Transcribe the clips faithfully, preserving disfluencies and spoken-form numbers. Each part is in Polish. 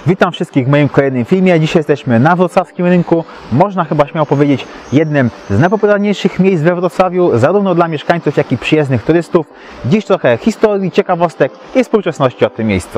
Witam wszystkich w moim kolejnym filmie. Dzisiaj jesteśmy na wrocławskim rynku. Można chyba śmiało powiedzieć jednym z najpopularniejszych miejsc we Wrocławiu, zarówno dla mieszkańców, jak i przyjezdnych turystów. Dziś trochę historii, ciekawostek i współczesności o tym miejscu.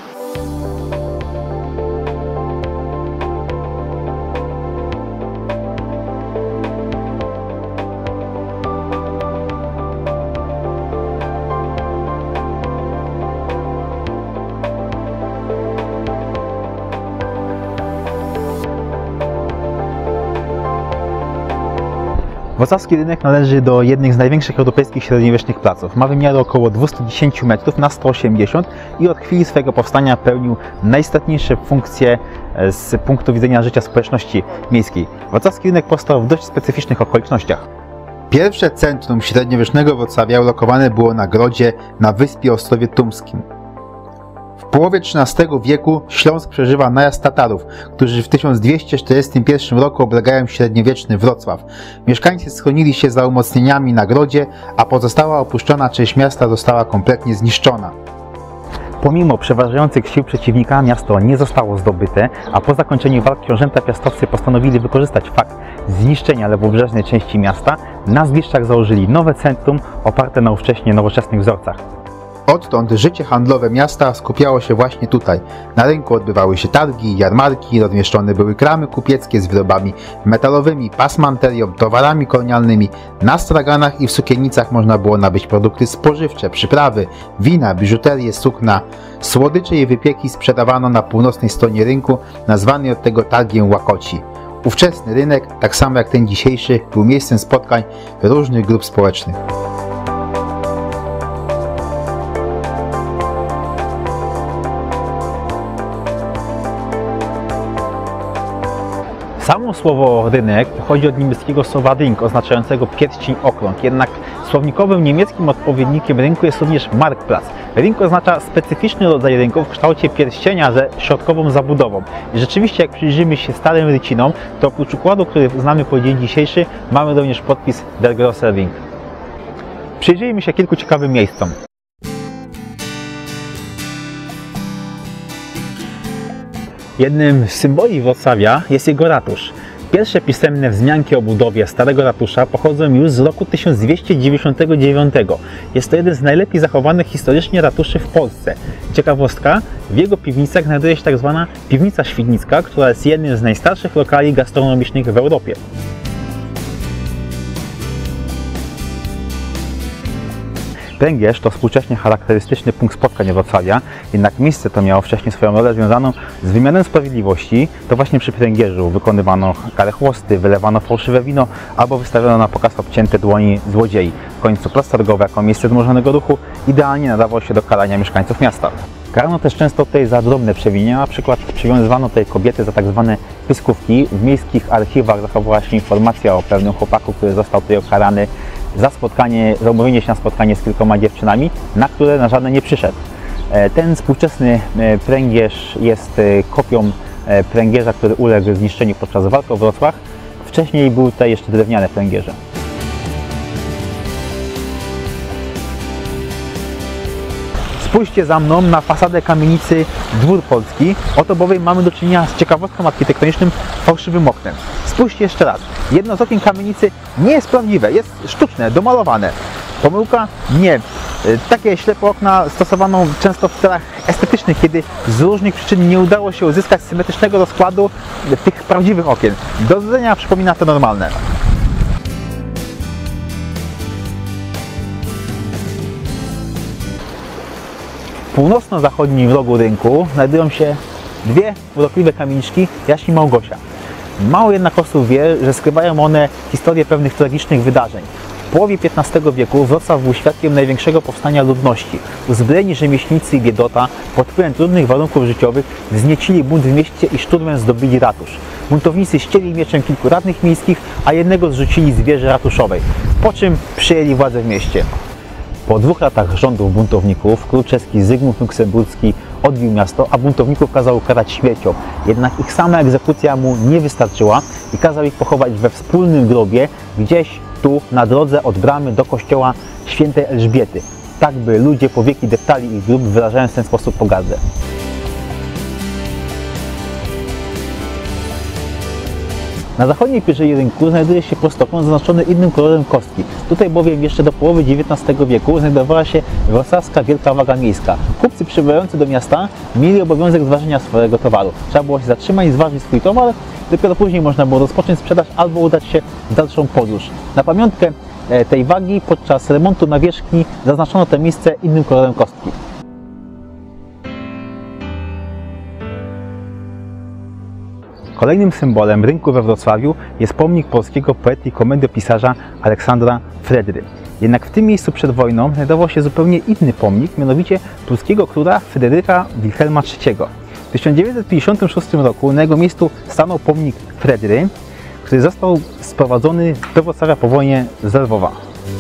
Wrocławski rynek należy do jednych z największych europejskich średniowiecznych placów. Ma wymiary około dwieście dziesięć metrów na sto osiemdziesiąt i od chwili swojego powstania pełnił najistotniejsze funkcje z punktu widzenia życia społeczności miejskiej. Wrocławski rynek powstał w dość specyficznych okolicznościach. Pierwsze centrum średniowiecznego Wrocławia ulokowane było na Grodzie na wyspie Ostrowie Tumskim. W połowie trzynastego wieku Śląsk przeżywa najazd Tatarów, którzy w tysiąc dwieście czterdziestym pierwszym roku oblegają średniowieczny Wrocław. Mieszkańcy schronili się za umocnieniami na Grodzie, a pozostała opuszczona część miasta została kompletnie zniszczona. Pomimo przeważających sił przeciwnika miasto nie zostało zdobyte, a po zakończeniu walk książęta piastowscy postanowili wykorzystać fakt zniszczenia lewobrzeżnej części miasta. Na Zgliszczach założyli nowe centrum oparte na ówcześnie nowoczesnych wzorcach. Odtąd życie handlowe miasta skupiało się właśnie tutaj. Na rynku odbywały się targi, jarmarki, rozmieszczone były kramy kupieckie z wyrobami metalowymi, pasmanterią, towarami kolonialnymi. Na straganach i w sukienicach można było nabyć produkty spożywcze, przyprawy, wina, biżuterię, sukna. Słodycze i wypieki sprzedawano na północnej stronie rynku, nazwany od tego targiem Łakoci. Ówczesny rynek, tak samo jak ten dzisiejszy, był miejscem spotkań różnych grup społecznych. Samo słowo rynek pochodzi od niemieckiego słowa ring, oznaczającego pierścień, okrąg. Jednak słownikowym niemieckim odpowiednikiem rynku jest również Marktplatz. Ring oznacza specyficzny rodzaj rynku w kształcie pierścienia ze środkową zabudową. I rzeczywiście, jak przyjrzymy się starym rycinom, to oprócz układu, który znamy po dzień dzisiejszy, mamy również podpis Der Große Ring. Przyjrzyjmy się kilku ciekawym miejscom. Jednym z symboli Wrocławia jest jego ratusz. Pierwsze pisemne wzmianki o budowie Starego Ratusza pochodzą już z roku tysiąc dwieście dziewięćdziesiątego dziewiątego. Jest to jeden z najlepiej zachowanych historycznie ratuszy w Polsce. Ciekawostka, w jego piwnicach znajduje się tak zwana piwnica świdnicka, która jest jednym z najstarszych lokali gastronomicznych w Europie. Pręgierz to współcześnie charakterystyczny punkt spotkań Wrocławia, jednak miejsce to miało wcześniej swoją rolę związaną z wymiarem sprawiedliwości. To właśnie przy pręgierzu wykonywano kary chłosty, wylewano fałszywe wino albo wystawiono na pokaz obcięte dłoni złodziei. W końcu plac targowy jako miejsce wzmożonego ruchu idealnie nadawał się do karania mieszkańców miasta. Karano też często tutaj za drobne przewinienia, na przykład przywiązywano tutaj kobiety za tak zwane pyskówki. W miejskich archiwach zachowała się informacja o pewnym chłopaku, który został tutaj ukarany za spotkanie, za umówienie się na spotkanie z kilkoma dziewczynami, na które na żadne nie przyszedł. Ten współczesny pręgierz jest kopią pręgierza, który uległ zniszczeniu podczas walk o Wrocław. Wcześniej były tutaj jeszcze drewniane pręgierze. Spójrzcie za mną na fasadę kamienicy Dwór Polski, oto bowiem mamy do czynienia z ciekawostką architektonicznym fałszywym oknem. Spójrzcie jeszcze raz, jedno z okien kamienicy nie jest prawdziwe, jest sztuczne, domalowane. Pomyłka? Nie. Takie ślepe okna stosowano często w celach estetycznych, kiedy z różnych przyczyn nie udało się uzyskać symetrycznego rozkładu tych prawdziwych okien. Do złudzenia przypomina to normalne. W północno-zachodnim rogu rynku znajdują się dwie urokliwe kamieniczki Jaś i Małgosia. Mało jednak osób wie, że skrywają one historię pewnych tragicznych wydarzeń. W połowie piętnastego wieku Wrocław był świadkiem największego powstania ludności. Uzbrojeni rzemieślnicy i biedota pod wpływem trudnych warunków życiowych wzniecili bunt w mieście i szturmem zdobyli ratusz. Buntownicy ścieli mieczem kilku radnych miejskich, a jednego zrzucili z wieży ratuszowej, po czym przejęli władzę w mieście. Po dwóch latach rządów buntowników król czeski Zygmunt Luksemburski odbił miasto, a buntowników kazał ukarać śmiercią. Jednak ich sama egzekucja mu nie wystarczyła i kazał ich pochować we wspólnym grobie gdzieś tu na drodze od bramy do kościoła świętej Elżbiety, tak by ludzie po wieki deptali ich grób, wyrażając w ten sposób pogardę. Na zachodniej pierzei rynku znajduje się prostokąt zaznaczony innym kolorem kostki. Tutaj bowiem jeszcze do połowy dziewiętnastego wieku znajdowała się wrocławska wielka waga miejska. Kupcy przybywający do miasta mieli obowiązek zważenia swojego towaru. Trzeba było się zatrzymać i zważyć swój towar, dopiero później można było rozpocząć sprzedaż albo udać się w dalszą podróż. Na pamiątkę tej wagi podczas remontu nawierzchni zaznaczono to miejsce innym kolorem kostki. Kolejnym symbolem rynku we Wrocławiu jest pomnik polskiego poety i komediopisarza Aleksandra Fredry. Jednak w tym miejscu przed wojną znajdował się zupełnie inny pomnik, mianowicie pruskiego króla Fryderyka Wilhelma trzeciego. W tysiąc dziewięćset pięćdziesiątym szóstym roku na jego miejscu stanął pomnik Fredry, który został sprowadzony do Wrocławia po wojnie z Lwowa.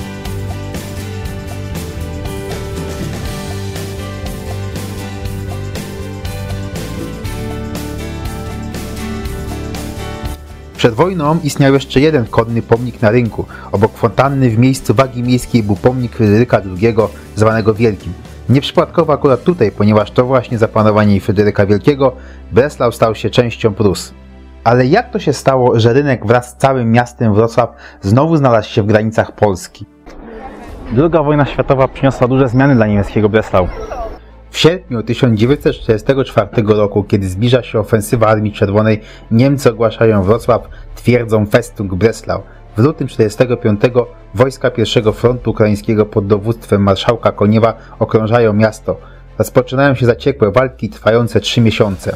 Przed wojną istniał jeszcze jeden konny pomnik na rynku. Obok fontanny w miejscu wagi miejskiej był pomnik Fryderyka drugiego, zwanego Wielkim. Nieprzypadkowo akurat tutaj, ponieważ to właśnie za panowania Fryderyka Wielkiego Breslau stał się częścią Prus. Ale jak to się stało, że rynek wraz z całym miastem Wrocław znowu znalazł się w granicach Polski? Druga wojna światowa przyniosła duże zmiany dla niemieckiego Breslau. W sierpniu tysiąc dziewięćset czterdziestego czwartego roku, kiedy zbliża się ofensywa Armii Czerwonej, Niemcy ogłaszają Wrocław twierdzą Festung Breslau. W lutym tysiąc dziewięćset czterdziestego piątego wojska pierwszego Frontu Ukraińskiego pod dowództwem marszałka Koniewa okrążają miasto. Rozpoczynają się zaciekłe walki trwające trzy miesiące.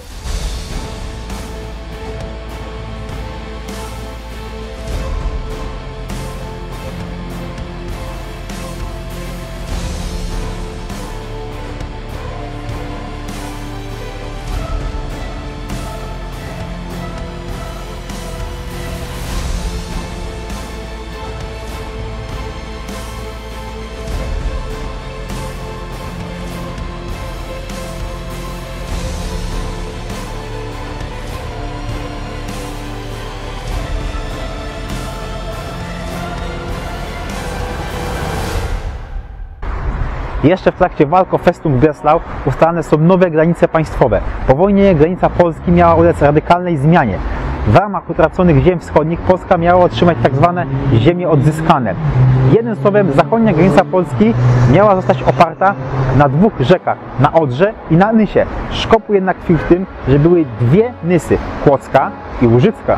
Jeszcze w trakcie walk o Festung Breslau ustalane są nowe granice państwowe. Po wojnie granica Polski miała ulec radykalnej zmianie. W ramach utraconych ziem wschodnich Polska miała otrzymać tak zwane ziemie odzyskane. Jednym słowem, zachodnia granica Polski miała zostać oparta na dwóch rzekach, na Odrze i na Nysie. Szkopu jednak tkwił w tym, że były dwie Nysy, Kłodzka i Łużycka.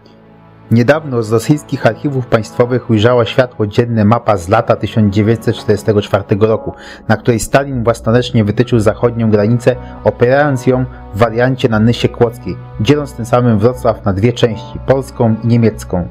Niedawno z rosyjskich archiwów państwowych ujrzała światło dzienne mapa z lata tysiąc dziewięćset czterdziestego czwartego roku, na której Stalin własnoręcznie wytyczył zachodnią granicę, opierając ją w wariancie na Nysie Kłodzkiej, dzieląc tym samym Wrocław na dwie części, polską i niemiecką.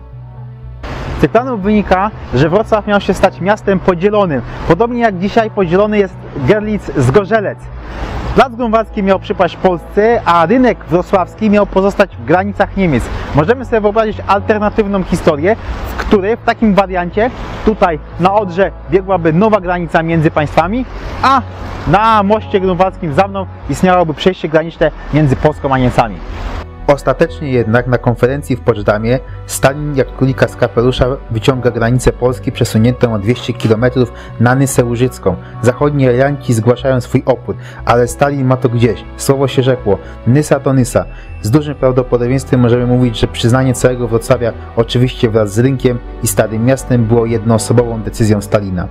Z tych planów wynika, że Wrocław miał się stać miastem podzielonym, podobnie jak dzisiaj podzielony jest Görlitz-Zgorzelec. Plac Grunwaldzki miał przypaść Polsce, a rynek wrocławski miał pozostać w granicach Niemiec. Możemy sobie wyobrazić alternatywną historię, w której w takim wariancie tutaj na Odrze biegłaby nowa granica między państwami, a na moście grunwaldzkim za mną istniałoby przejście graniczne między Polską a Niemcami. Ostatecznie jednak na konferencji w Poczdamie Stalin jak królika z kapelusza wyciąga granicę Polski przesuniętą o dwieście kilometrów na Nysę Łużycką. Zachodnie alianci zgłaszają swój opór, ale Stalin ma to gdzieś. Słowo się rzekło. Nysa to Nysa. Z dużym prawdopodobieństwem możemy mówić, że przyznanie całego Wrocławia, oczywiście wraz z rynkiem i Starym Miastem, było jednoosobową decyzją Stalina.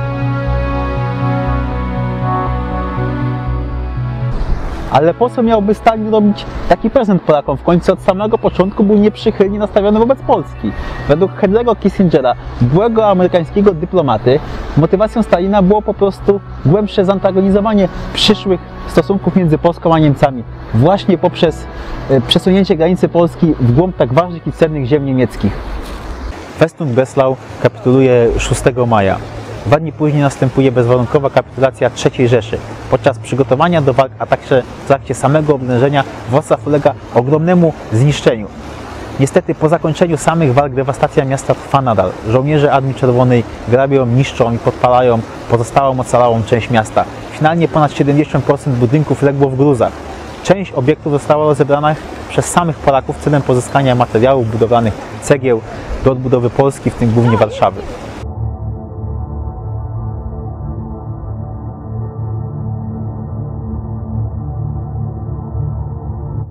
Ale po co miałby Stalin robić taki prezent Polakom? W końcu od samego początku był nieprzychylnie nastawiony wobec Polski. Według Henry'ego Kissingera, byłego amerykańskiego dyplomaty, motywacją Stalina było po prostu głębsze zantagonizowanie przyszłych stosunków między Polską a Niemcami, właśnie poprzez przesunięcie granicy Polski w głąb tak ważnych i cennych ziem niemieckich. Festung Breslau kapituluje szóstego maja. Dwa dni później następuje bezwarunkowa kapitulacja trzeciej Rzeszy. Podczas przygotowania do walk, a także w trakcie samego oblężenia Wrocław ulega ogromnemu zniszczeniu. Niestety po zakończeniu samych walk dewastacja miasta trwa nadal. Żołnierze Armii Czerwonej grabią, niszczą i podpalają pozostałą ocalałą część miasta. Finalnie ponad siedemdziesiąt procent budynków legło w gruzach. Część obiektów została rozebrana przez samych Polaków celem pozyskania materiałów budowlanych, cegieł do odbudowy Polski, w tym głównie Warszawy.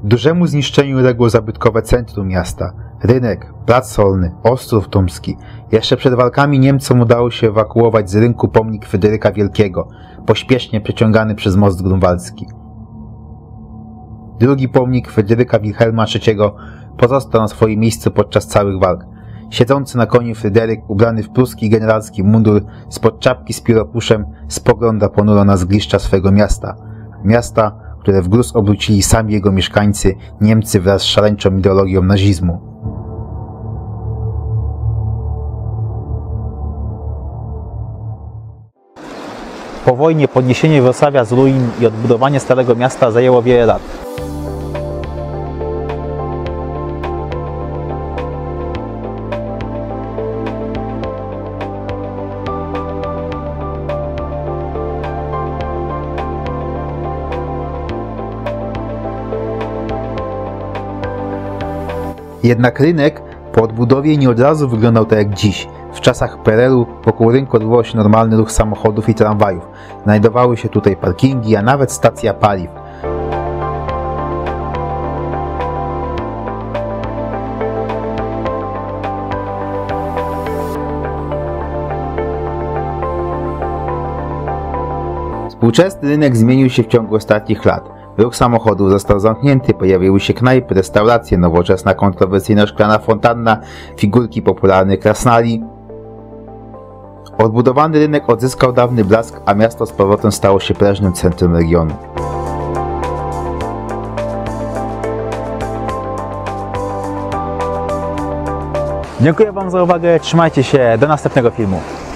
Dużemu zniszczeniu uległo zabytkowe centrum miasta. Rynek, Plac Solny, Ostrów Tumski. Jeszcze przed walkami Niemcom udało się ewakuować z rynku pomnik Fryderyka Wielkiego, pośpiesznie przeciągany przez most grunwaldzki. Drugi pomnik Fryderyka Wilhelma trzeciego pozostał na swoim miejscu podczas całych walk. Siedzący na koniu Fryderyk, ubrany w pruski generalski mundur, spod czapki z pióropuszem, spogląda ponuro na zgliszcza swego miasta. Miasta, które w gruz obrócili sami jego mieszkańcy, Niemcy wraz z szaleńczą ideologią nazizmu. Po wojnie podniesienie Wrocławia z ruin i odbudowanie Starego Miasta zajęło wiele lat. Jednak rynek po odbudowie nie od razu wyglądał tak jak dziś. W czasach P R L u wokół rynku odbywał się normalny ruch samochodów i tramwajów. Znajdowały się tutaj parkingi, a nawet stacja paliw. Współczesny rynek zmienił się w ciągu ostatnich lat. Ruch samochodów został zamknięty, pojawiły się knajpy, restauracje, nowoczesna, kontrowersyjna szklana fontanna, figurki popularnych krasnali. Odbudowany rynek odzyskał dawny blask, a miasto z powrotem stało się prężnym centrum regionu. Dziękuję Wam za uwagę, trzymajcie się, do następnego filmu.